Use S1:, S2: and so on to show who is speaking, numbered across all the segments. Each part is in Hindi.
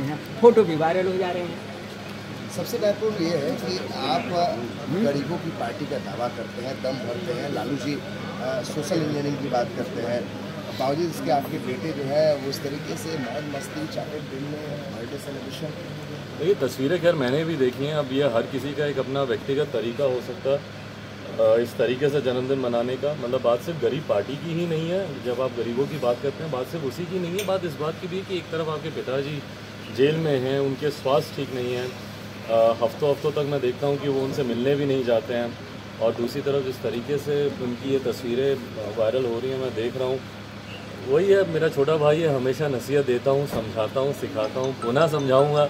S1: हैं, फोटो भी वायरल हो जा रहे हैं।
S2: सबसे महत्वपूर्ण ये है कि आप गरीबों की पार्टी का दावा करते हैं, दम भरते हैं। लालू जी सोशल इंजीनियरिंग की बात करते हैं, बावजूद इसके आपके बेटे जो है वो इस तरीके से मौज मस्ती, चॉकलेट बिलने, बर्थडे सेलिब्रेशन।
S3: देखिए तस्वीरें खैर मैंने भी देखी हैं। अब ये हर किसी का एक अपना व्यक्तिगत तरीका हो सकता है इस तरीके से जन्मदिन मनाने का। मतलब बात सिर्फ गरीब पार्टी की ही नहीं है। जब आप गरीबों की बात करते हैं, बात सिर्फ उसी की नहीं है, बात इस बात की भी है कि एक तरफ आपके पिताजी जेल में हैं, उनके स्वास्थ्य ठीक नहीं है, हफ्तों हफ्तों तक मैं देखता हूँ कि वो उनसे मिलने भी नहीं जाते हैं, और दूसरी तरफ जिस तरीके से उनकी ये तस्वीरें वायरल हो रही हैं मैं देख रहा हूँ। वही है, मेरा छोटा भाई है, हमेशा नसीहत देता हूँ, समझाता हूँ, सिखाता हूँ, पुनः समझाऊँगा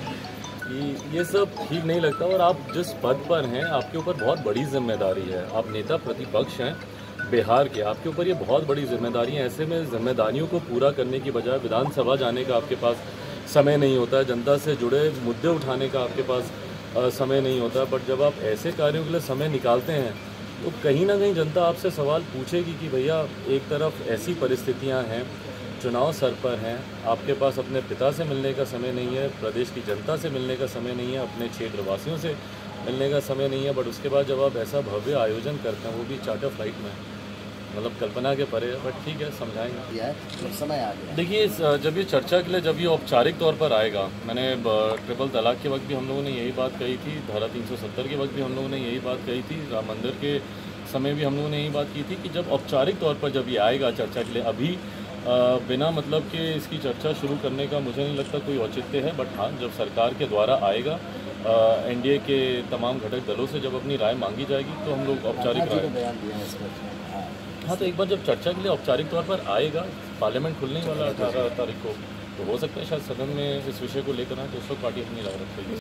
S3: कि ये सब ठीक नहीं लगता। और आप जिस पद पर हैं आपके ऊपर बहुत बड़ी जिम्मेदारी है। आप नेता प्रतिपक्ष हैं बिहार के, आपके ऊपर ये बहुत बड़ी जिम्मेदारी है। ऐसे में जिम्मेदारियों को पूरा करने की बजाय विधानसभा जाने का आपके पास समय नहीं होता है, जनता से जुड़े मुद्दे उठाने का आपके पास समय नहीं होता। बट जब आप ऐसे कार्यों के लिए समय निकालते हैं तो कहीं ना कहीं जनता आपसे सवाल पूछेगी कि भैया एक तरफ ऐसी परिस्थितियां हैं, चुनाव सर पर हैं, आपके पास अपने पिता से मिलने का समय नहीं है, प्रदेश की जनता से मिलने का समय नहीं है, अपने क्षेत्रवासियों से मिलने का समय नहीं है। बट उसके बाद जब आप ऐसा भव्य आयोजन करते हैं, वो भी चार्टर फ्लाइट में, मतलब कल्पना के परे है। बट ठीक है, समझाएंगे,
S2: समय आ गया।
S3: देखिए जब ये चर्चा के लिए जब ये औपचारिक तौर पर आएगा, मैंने ट्रिपल तलाक के वक्त भी हम लोगों ने यही बात कही थी, धारा 370 के वक्त भी हम लोगों ने यही बात कही थी, राम मंदिर के समय भी हम लोगों ने यही बात की थी कि जब औपचारिक तौर पर जब ये आएगा चर्चा के लिए, अभी बिना मतलब कि इसकी चर्चा शुरू करने का मुझे नहीं लगता कोई औचित्य है। बट हाँ, जब सरकार के द्वारा आएगा, एनडीए के तमाम घटक दलों से जब अपनी राय मांगी जाएगी तो हम लोग औपचारिक राय। हाँ, तो एक बार जब चर्चा के लिए औपचारिक तौर पर आएगा, पार्लियामेंट खुलने वाला 18 तारीख को, तो हो सकता है शायद सदन में इस विषय को लेकर आए, तो उस वक्त पार्टी अपनी राय रखेगी।